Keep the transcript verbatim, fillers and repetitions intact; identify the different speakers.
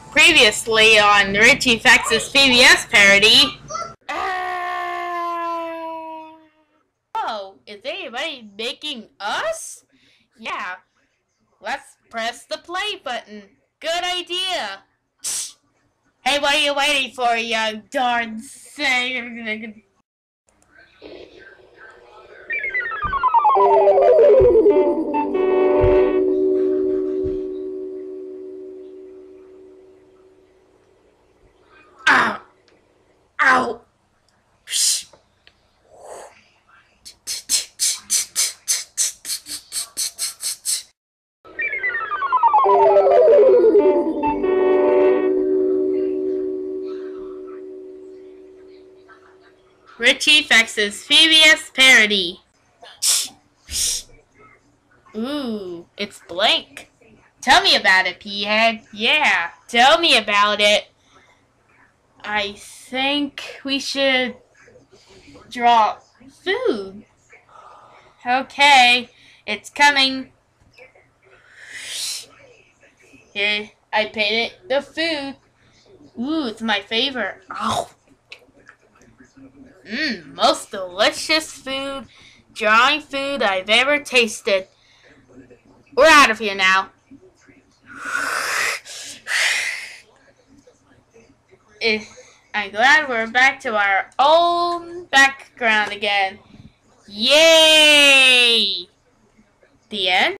Speaker 1: Previously on Richie Faxx's P B S parody. Uh, oh, is anybody making us? Yeah, let's press the play button. Good idea. Hey, what are you waiting for, you darn thing? Ow! Ow! Psh. Richie Faxx's P B S parody. Ooh, it's blank. Tell me about it, P-head. Yeah, tell me about it. I think we should draw food. Okay, it's coming. Here, I painted the food. Ooh, it's my favorite. Oh. Mmm, most delicious food, drawing food I've ever tasted. We're out of here now. I'm glad we're back to our own background again. Yay! The end?